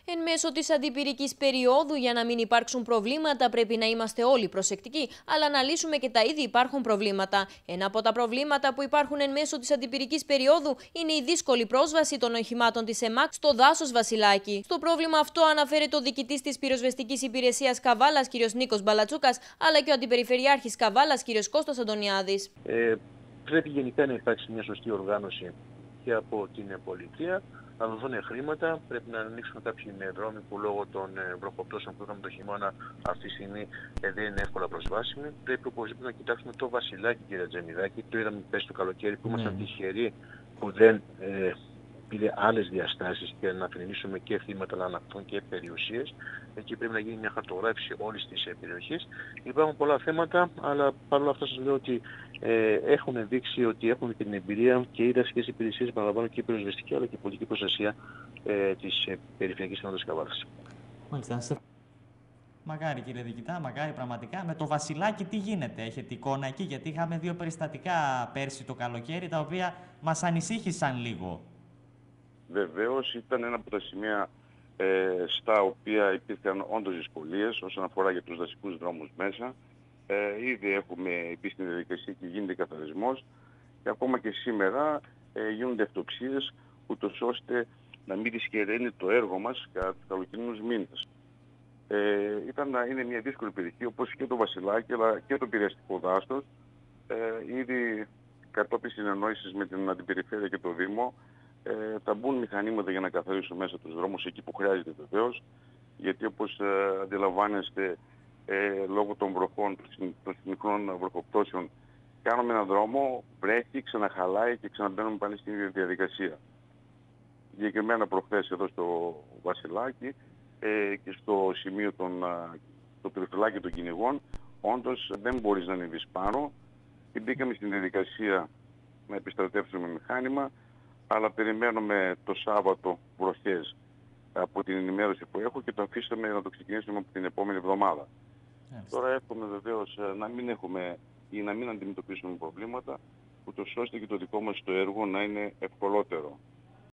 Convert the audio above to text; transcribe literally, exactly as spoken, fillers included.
Εν μέσω της αντιπυρικής περίοδου, για να μην υπάρξουν προβλήματα, πρέπει να είμαστε όλοι προσεκτικοί, αλλά να λύσουμε και τα ήδη υπάρχουν προβλήματα. Ένα από τα προβλήματα που υπάρχουν εν μέσω της αντιπυρικής περίοδου είναι η δύσκολη πρόσβαση των οχημάτων της ΕΜΑΚ στο δάσος Βασιλάκη. Στο πρόβλημα αυτό αναφέρεται ο διοικητής της πυροσβεστικής υπηρεσίας Καβάλας, κ. Νίκος Μπαλατσούκας, αλλά και ο αντιπεριφερειάρχης Καβάλας, κ. Κώστας Αντωνιάδης. Ε, πρέπει γενικά να υπάρξει μια σωστή οργάνωση και από την πολιτεία. Να δοθούν χρήματα, πρέπει να ανοίξουν κάποιοι δρόμοι που λόγω των βροχοπτώσεων που είχαμε το χειμώνα αυτή τη στιγμή ε, δεν είναι εύκολα προσβάσιμοι. Πρέπει οπωσδήποτε να κοιτάξουμε το Βασιλάκι, κύριε Τζεμιδάκη. Το είδαμε πέρσι το καλοκαίρι που ήμασταν ναι. τυχεροί που δεν ε, πήρε άλλες διαστάσεις και να θρηνήσουμε και θύματα να αναπτύσσουν και περιουσίες. Εκεί πρέπει να γίνει μια χαρτογράφηση όλης της περιοχής. Υπάρχουν πολλά θέματα, αλλά παρόλα αυτά σας λέω ότι ε, έχουν δείξει ότι έχουν και την εμπειρία και οι δασικές υπηρεσίες που παραλαμβάνουν και η πυροσβεστική αλλά και η πολιτική προστασία ε, της ε, Περιφερειακής Ενότητας Καβάλας. Μάλιστα. Μακάρι κύριε Διοικητά, μακάρι πραγματικά. Με το Βασιλάκι τι γίνεται, έχετε εικόνα εκεί, γιατί είχαμε δύο περιστατικά πέρσι το καλοκαίρι τα οποία μας ανησύχησαν λίγο. Βεβαίως ήταν ένα από τα σημεία ε, στα οποία υπήρχαν όντως δυσκολίες όσον αφορά για τους δασικούς δρόμους μέσα. Ε, ήδη έχουμε μπει στην διαδικασία και γίνεται καθαρισμός και ακόμα και σήμερα ε, γίνονται αυτοψίες ούτως ώστε να μην δυσκεραίνει το έργο μας κατά τους καλοκαιρινούς μήνες. Ε, ήταν, είναι μια δύσκολη περιοχή όπως και το Βασιλάκι αλλά και το Πειραιαστικό δάστος. Ε, ήδη κατόπιν συνεννόησης με την Αντιπεριφέρεια και το Δήμο ε, θα μπουν μηχανήματα για να καθαρίσουν μέσα τους δρόμους εκεί που χρειάζεται βεβαίως, γιατί όπως ε, αντιλαμβάνεστε ε, λόγω των βροχών, των συνυχρών βροχοπτώσεων κάνουμε έναν δρόμο, βρέχει, ξαναχαλάει και ξαναμπαίνουμε πάλι στην ίδια διαδικασία. Συγκεκριμένα προχθές εδώ στο Βασιλάκι ε, και στο σημείο των το περιφυλάκι των κυνηγών, όντως δεν μπορείς να ανεβείς πάνω και μπήκαμε στην διαδικασία να επιστρατεύσουμε μηχάνημα, αλλά περιμένουμε το Σάββατο βροχές από την ενημέρωση που έχω και το αφήσαμε να το ξεκινήσουμε από την επόμενη εβδομάδα. Yes. Τώρα εύχομαι βεβαίως να μην έχουμε ή να μην αντιμετωπίσουμε προβλήματα, ούτως ώστε και το δικό μας το έργο να είναι ευκολότερο.